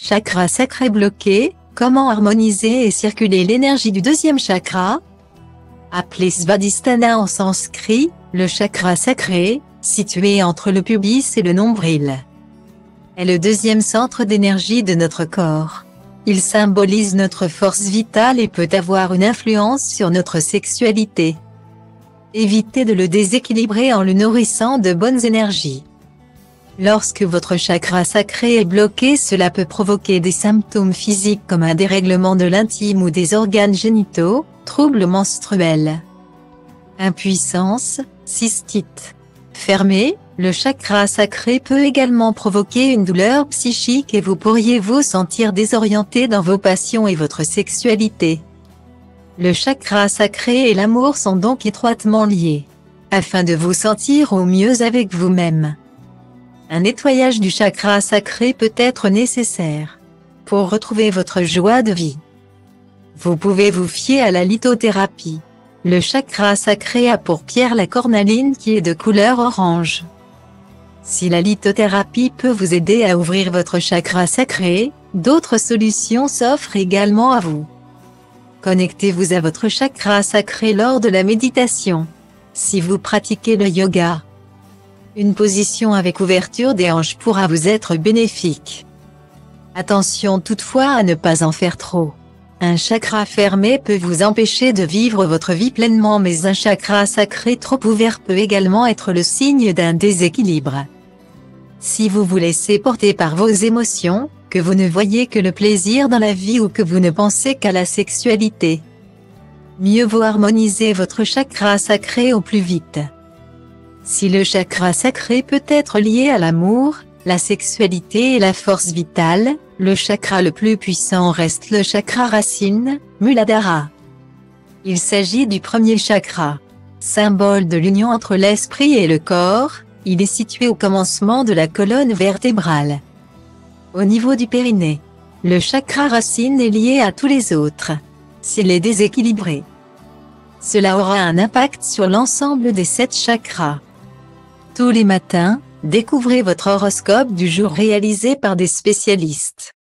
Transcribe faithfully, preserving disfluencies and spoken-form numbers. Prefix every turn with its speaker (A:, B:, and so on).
A: Chakra sacré bloqué, comment harmoniser et circuler l'énergie du deuxième chakra? Appelé Svadhisthana en sanskrit, le chakra sacré, situé entre le pubis et le nombril, est le deuxième centre d'énergie de notre corps. Il symbolise notre force vitale et peut avoir une influence sur notre sexualité. Évitez de le déséquilibrer en le nourrissant de bonnes énergies. Lorsque votre chakra sacré est bloqué, cela peut provoquer des symptômes physiques comme un dérèglement de l'intime ou des organes génitaux, troubles menstruels, impuissance, cystite. Fermé, le chakra sacré peut également provoquer une douleur psychique et vous pourriez vous sentir désorienté dans vos passions et votre sexualité. Le chakra sacré et l'amour sont donc étroitement liés. Afin de vous sentir au mieux avec vous-même, un nettoyage du chakra sacré peut être nécessaire pour retrouver votre joie de vie. Vous pouvez vous fier à la lithothérapie. Le chakra sacré a pour pierre la cornaline qui est de couleur orange. Si la lithothérapie peut vous aider à ouvrir votre chakra sacré, d'autres solutions s'offrent également à vous. Connectez-vous à votre chakra sacré lors de la méditation. Si vous pratiquez le yoga, une position avec ouverture des hanches pourra vous être bénéfique. Attention toutefois à ne pas en faire trop. Un chakra fermé peut vous empêcher de vivre votre vie pleinement, mais un chakra sacré trop ouvert peut également être le signe d'un déséquilibre. Si vous vous laissez porter par vos émotions, que vous ne voyez que le plaisir dans la vie ou que vous ne pensez qu'à la sexualité, mieux vaut harmoniser votre chakra sacré au plus vite. Si le chakra sacré peut être lié à l'amour, la sexualité et la force vitale, le chakra le plus puissant reste le chakra racine, Muladhara. Il s'agit du premier chakra. Symbole de l'union entre l'esprit et le corps, il est situé au commencement de la colonne vertébrale. Au niveau du périnée, le chakra racine est lié à tous les autres. S'il est déséquilibré, cela aura un impact sur l'ensemble des sept chakras. Tous les matins, découvrez votre horoscope du jour réalisé par des spécialistes.